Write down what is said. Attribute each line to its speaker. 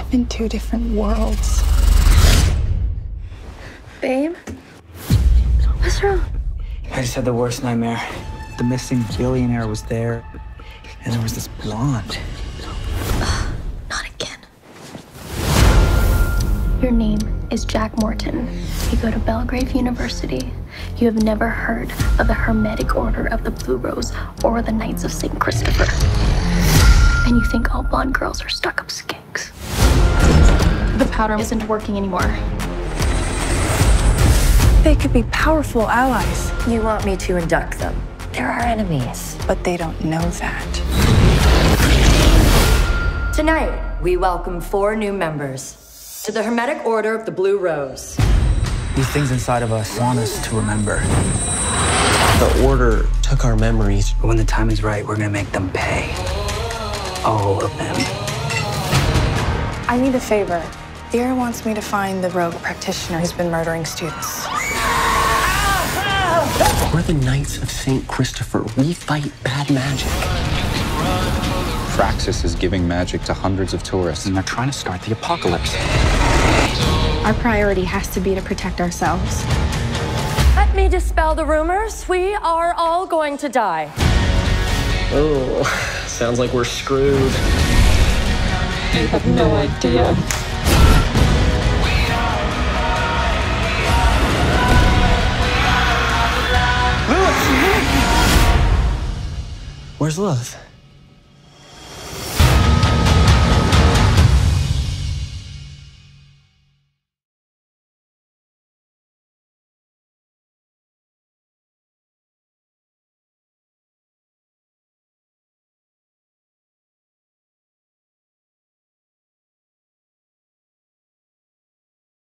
Speaker 1: in two different worlds.
Speaker 2: Babe? What's wrong?
Speaker 3: I just had the worst nightmare. The missing billionaire was there, and there was this blonde.
Speaker 2: Not again. Your name is Jack Morton. You go to Belgrave University. You have never heard of the Hermetic Order of the Blue Rose or the Knights of St. Christopher. And you think all blonde girls are stuck-up skinks. The powder isn't working anymore.
Speaker 1: They could be powerful allies,
Speaker 4: You want me to induct them? They're our enemies.
Speaker 1: but they don't know that.
Speaker 4: Tonight, we welcome 4 new members to the Hermetic Order of the Blue Rose.
Speaker 3: These things inside of us want us to remember.
Speaker 5: The Order took our memories.
Speaker 3: But when the time is right, we're gonna make them pay. All of them.
Speaker 1: I need a favor. Dear wants me to find the rogue practitioner who's been murdering students.
Speaker 5: We're the Knights of St. Christopher. We fight bad magic.
Speaker 6: Praxis is giving magic to hundreds of tourists.
Speaker 3: And they're trying to start the apocalypse.
Speaker 7: Our priority has to be to protect ourselves.
Speaker 4: Let me dispel the rumors. We are all going to die.
Speaker 5: Oh, sounds like we're screwed.
Speaker 1: You have no idea.
Speaker 5: Where's Lilith?